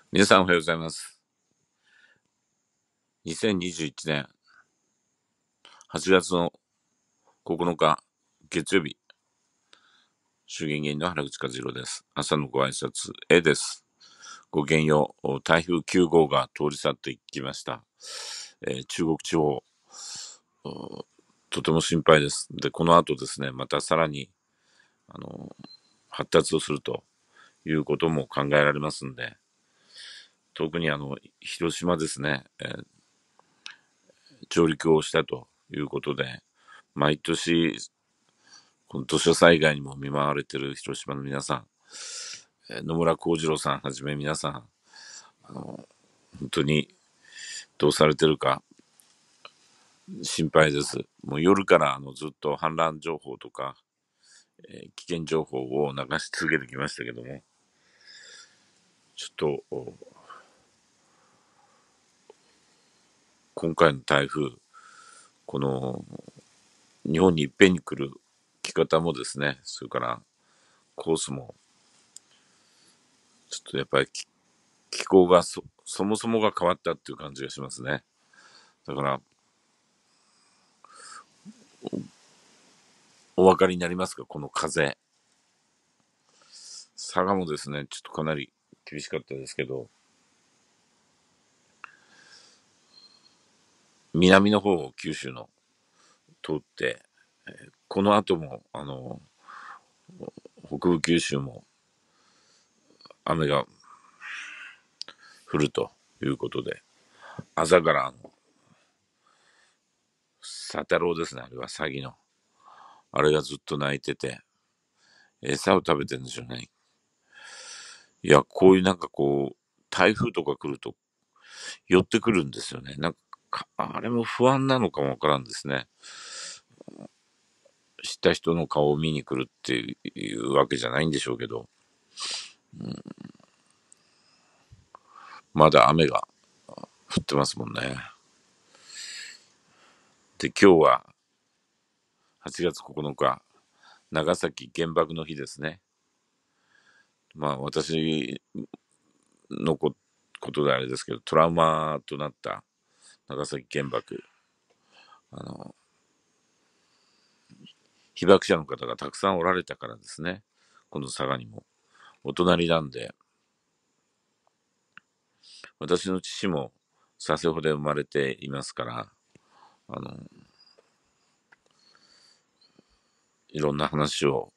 皆さんおはようございます。2021年8月の9日月曜日、衆議院議員の原口和弘です。朝のご挨拶、です。ごきげんよう。台風9号が通り去っていきました。中国地方、とても心配です。で、この後ですね、またさらに、発達をするということも考えられますんで、特に広島ですね、上陸をしたということで、毎年、この土砂災害にも見舞われている広島の皆さん、野村幸次郎さんはじめ皆さん、本当にどうされてるか心配です。もう夜からずっと氾濫情報とか、危険情報を流し続けてきましたけども、ちょっと今回の台風、この日本にいっぺんに来る来方もですね、それからコースも、ちょっとやっぱり気候がそもそもが変わったっていう感じがしますね。だからお分かりになりますか、この風。佐賀もですね、ちょっとかなり厳しかったですけど、南の方を九州の通って、この後も、北部九州も雨が降るということで、朝からサタローですね、あれはサギの。あれがずっと鳴いてて、餌を食べてるんでしょうね。いや、こういうなんかこう、台風とか来ると寄ってくるんですよね。なんか、あれも不安なのかもわからんですね。知った人の顔を見に来るっていうわけじゃないんでしょうけど、まだ雨が降ってますもんね。で、今日は8月9日、長崎原爆の日ですね。まあ私のことであれですけど、トラウマとなった長崎原爆。あの、被爆者の方がたくさんおられたからですね。この佐賀にも。お隣なんで、私の父も佐世保で生まれていますから、あの、いろんな話を、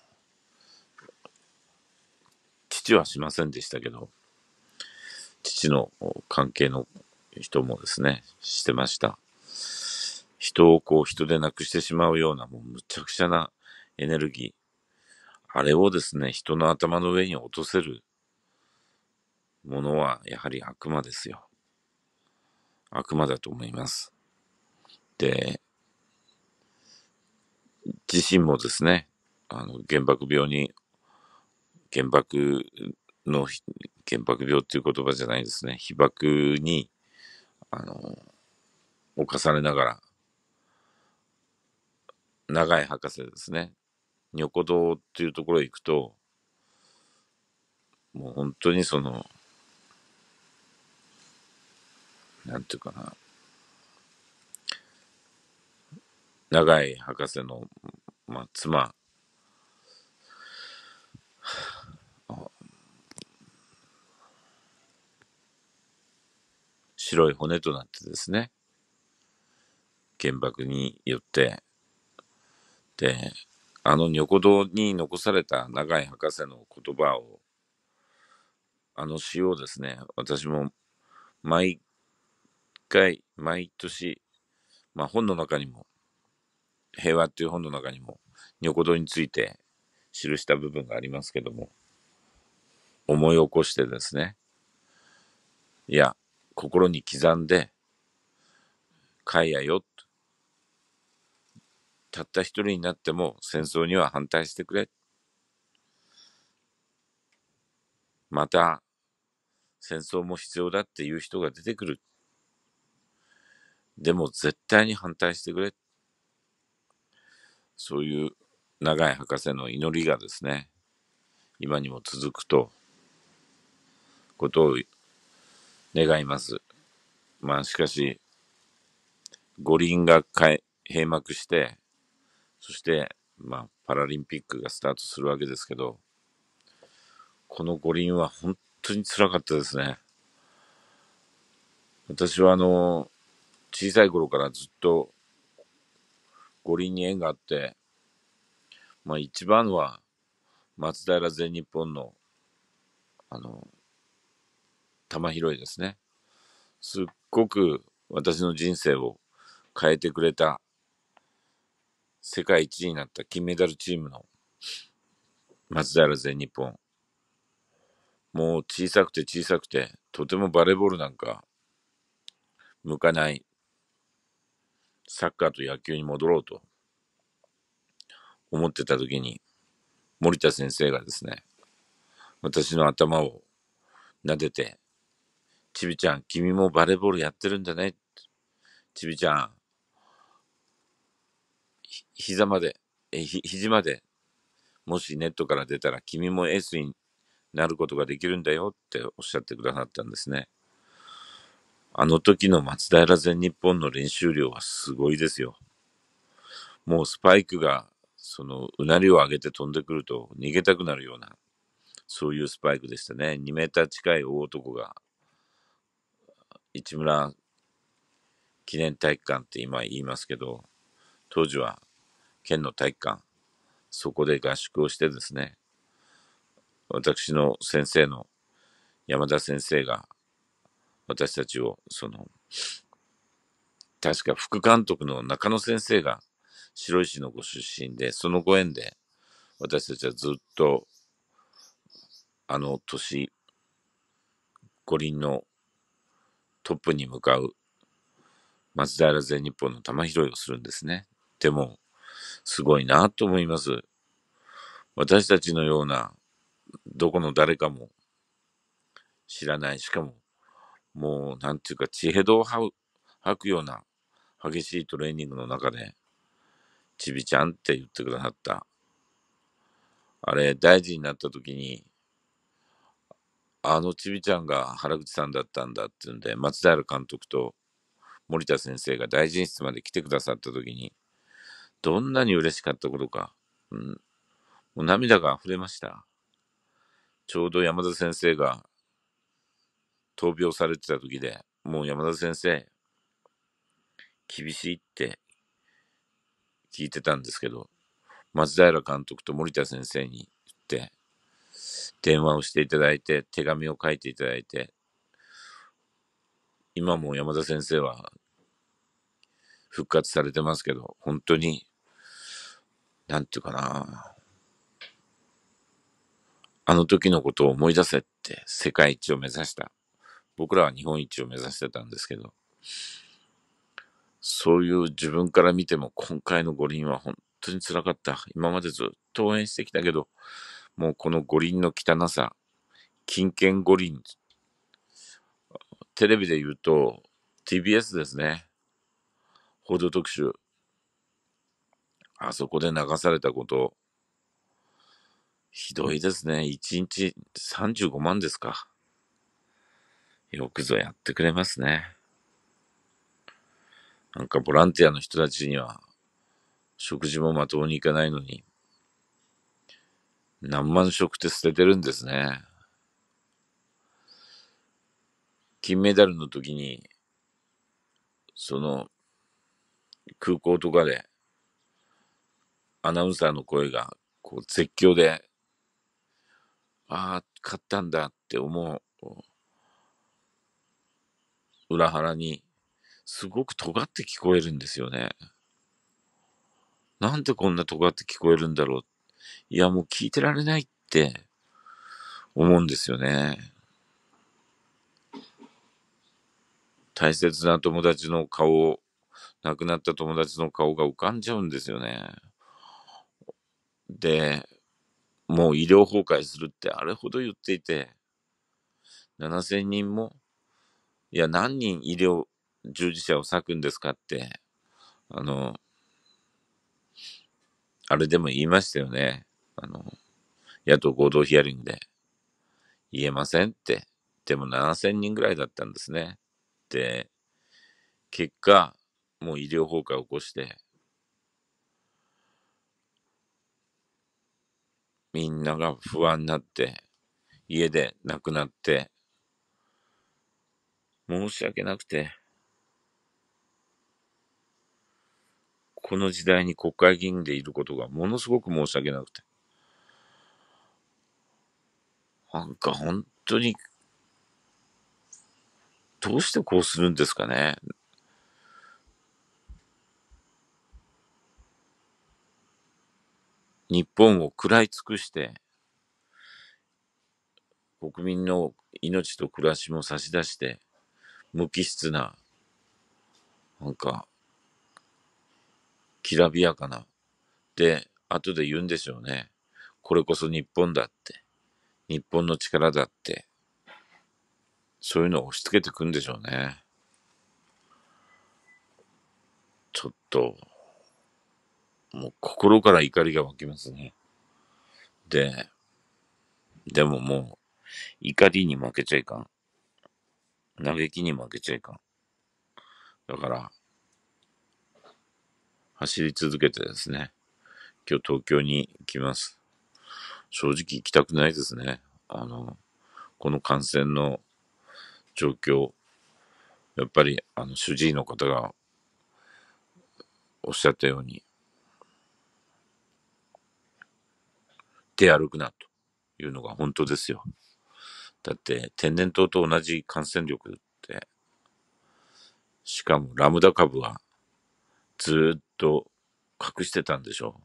父はしませんでしたけど、父の関係の人もですね、してました。人をこう人でなくしてしまうような、もうむちゃくちゃなエネルギー。あれをですね、人の頭の上に落とせるものは、やはり悪魔ですよ。悪魔だと思います。で、自身もですね、原爆病に、原爆の、原爆病っていう言葉じゃないですね、被爆に、侵されながら、長井博士ですね、ニョコ堂っていうところへ行くと、もう本当になんていうかな、長井博士の、妻、白い骨となってですね、原爆によって、で、ニョコ堂に残された長井博士の言葉を、詩をですね、私も毎回、毎年、本の中にも、平和っていう本の中にも、ニョコ堂について記した部分がありますけども、思い起こしてですね、いや、心に刻んで、かいやよ、たった一人になっても戦争には反対してくれ。また、戦争も必要だっていう人が出てくる。でも絶対に反対してくれ。そういう長井博士の祈りがですね、今にも続くと、ことを願います。まあしかし、五輪が閉幕して、そして、まあパラリンピックがスタートするわけですけど、この五輪は本当に辛かったですね。私は小さい頃からずっと五輪に縁があって、まあ一番は松平全日本の玉拾いですね。すっごく私の人生を変えてくれた、世界一になった金メダルチームの松平全日本。もう小さくて小さくて、とてもバレーボールなんか向かないサッカーと野球に戻ろうと思ってた時に、森田先生がですね、私の頭を撫でて、ちびちゃん、君もバレーボールやってるんだね。ちびちゃん、膝まで、肘まで、もしネットから出たら君もエースになることができるんだよっておっしゃってくださったんですね。あの時の松平全日本の練習量はすごいですよ。もうスパイクが、うなりを上げて飛んでくると逃げたくなるような、そういうスパイクでしたね。2メーター近い大男が、市村記念体育館って今言いますけど、当時は県の体育館、そこで合宿をしてですね、私の先生の山田先生が、私たちを、確か副監督の中野先生が白石のご出身で、そのご縁で、私たちはずっと、あの年、五輪のトップに向かう松平全日本の玉拾いをするんですね。でも、すごいなと思います。私たちのような、どこの誰かも知らない、しかも、もう、なんていうか、血へどを吐くような激しいトレーニングの中で、ちびちゃんって言ってくださった。あれ、大事になった時に、あのちびちゃんが原口さんだったんだっていうんで、松平監督と森田先生が大臣室まで来てくださった時に、どんなに嬉しかったことか、もう涙が溢れました。ちょうど山田先生が闘病されてた時で、もう山田先生、厳しいって聞いてたんですけど、松平監督と森田先生に言って、電話をしていただいて、手紙を書いていただいて、今も山田先生は復活されてますけど、本当に、なんていうかな、あの時のことを思い出せって世界一を目指した。僕らは日本一を目指してたんですけど、そういう自分から見ても今回の五輪は本当に辛かった。今までずっと応援してきたけど、もうこの五輪の汚さ、金券五輪、テレビで言うと TBS ですね。報道特集。あそこで流されたこと、ひどいですね。1日35万ですか。よくぞやってくれますね。なんかボランティアの人たちには食事もまともにいかないのに、何万食って捨ててるんですね。金メダルの時に、その空港とかでアナウンサーの声がこう絶叫で、ああ、勝ったんだって思う裏腹に、すごく尖って聞こえるんですよね。なんでこんな尖って聞こえるんだろう。いや、もう聞いてられないって思うんですよね。大切な友達の顔を、亡くなった友達の顔が浮かんじゃうんですよね。で、もう医療崩壊するってあれほど言っていて、7000人も、いや、何人医療従事者を割くんですかって、あの、あれでも言いましたよね。野党合同ヒアリングで。言えませんってでも7000人ぐらいだったんですね。で、結果、もう医療崩壊を起こして、みんなが不安になって、家で亡くなって、申し訳なくて、この時代に国会議員でいることがものすごく申し訳なくて。なんか本当に、どうしてこうするんですかね。日本を食らい尽くして、国民の命と暮らしも差し出して、無機質な、なんか、きらびやかな。で、後で言うんでしょうね。これこそ日本だって。日本の力だって。そういうのを押し付けてくんでしょうね。ちょっと、もう心から怒りが湧きますね。でももう、怒りに負けちゃいかん。嘆きに負けちゃいかん。だから、走り続けてですね、今日東京に行きます。正直行きたくないですね。この感染の状況、やっぱり、主治医の方がおっしゃったように、出歩くなというのが本当ですよ。だって、天然痘と同じ感染力って、しかもラムダ株はずーっと隠してたんでしょ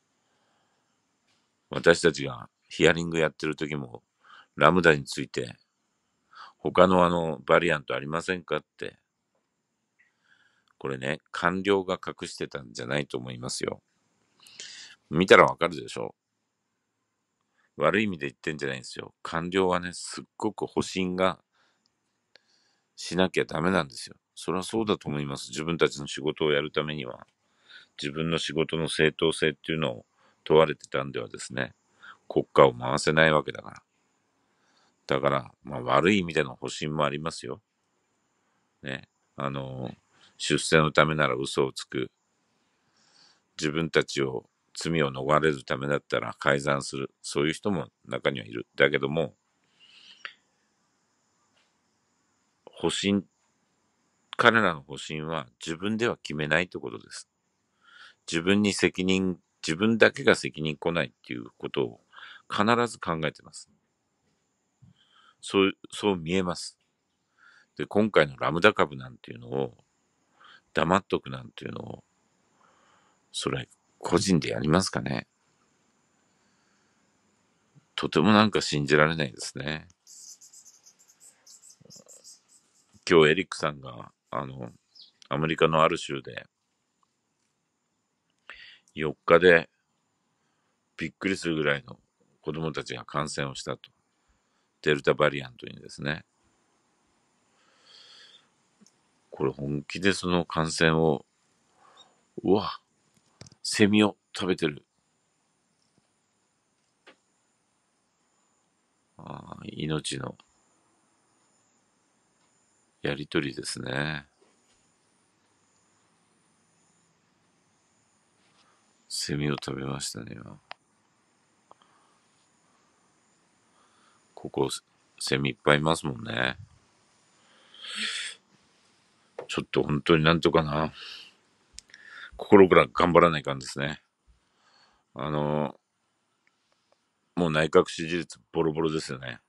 う。私たちがヒアリングやってる時も、ラムダについて、他のバリアントありませんかって、これね、官僚が隠してたんじゃないと思いますよ。見たらわかるでしょ。悪い意味で言ってんじゃないんですよ。官僚はね、すっごく保身がしなきゃダメなんですよ。それはそうだと思います。自分たちの仕事をやるためには、自分の仕事の正当性っていうのを問われてたんではですね、国家を回せないわけだから。だから、まあ悪い意味での保身もありますよ。ね。出世のためなら嘘をつく。自分たちを罪を逃れるためだったら改ざんする。そういう人も中にはいる。だけども、保身、彼らの保身は自分では決めないということです。自分だけが責任来ないっていうことを必ず考えてます。そう見えます。で、今回のラムダ株なんていうのを黙っとくなんていうのを、それ個人でやりますかね。とてもなんか信じられないですね。今日エリックさんが、アメリカのある州で、4日でびっくりするぐらいの子供たちが感染をしたと。デルタバリアントにですね。これ本気でその感染を、うわ、セミを食べてる。命のやりとりですね。セミを食べましたね、今。ここ、セミいっぱいいますもんね。ちょっと本当になんとかな。心から頑張らないかんですね。もう内閣支持率ボロボロですよね。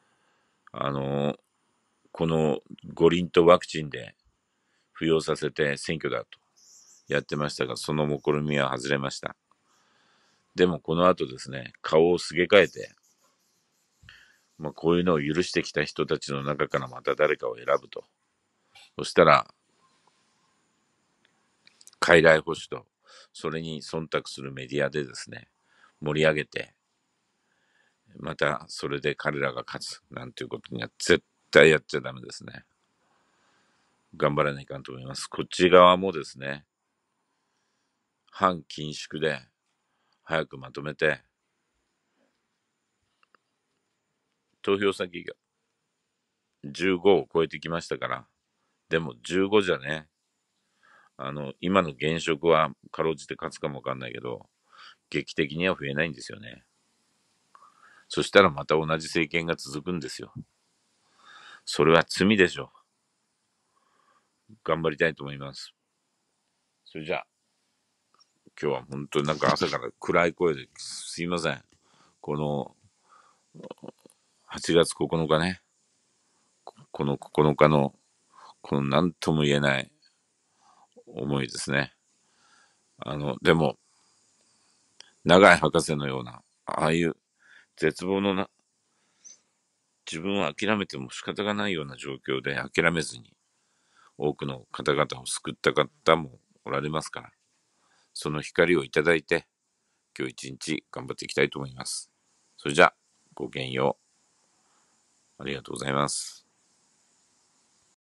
この五輪とワクチンで付与させて選挙だとやってましたが、その目論みは外れました。でもこの後ですね、顔をすげ替えて、こういうのを許してきた人たちの中からまた誰かを選ぶと。そしたら、傀儡保守と、それに忖度するメディアでですね、盛り上げて、またそれで彼らが勝つなんていうことには絶対やっちゃダメですね。頑張らないかんと思います。こっち側もですね、反緊縮で早くまとめて、投票先が 15を超えてきましたから、でも15じゃね、今の現職はかろうじて勝つかもわかんないけど、劇的には増えないんですよね。そしたらまた同じ政権が続くんですよ。それは罪でしょう。頑張りたいと思います。それじゃあ、今日は本当になんか朝から暗い声ですいません。この8月9日ね、この9日の、この何とも言えない思いですね。でも、永井博士のような、ああいう絶望の自分は諦めても仕方がないような状況で諦めずに、多くの方々を救った方もおられますから、その光をいただいて、今日一日頑張っていきたいと思います。それじゃあ、ごきげんよう。ありがとうございます。